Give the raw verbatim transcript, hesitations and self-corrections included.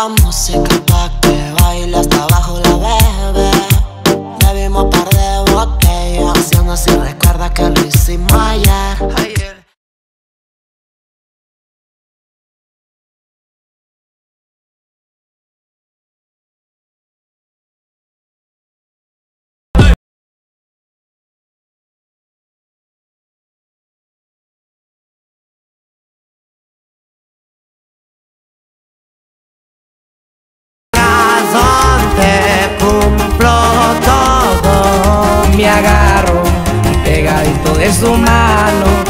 la música pa' que baile hasta abajo la bebe. Bebimos par de botellas, haciendo así recuerda que lo hicimos ayer. Ayer. Me agarro pegadito de su mano.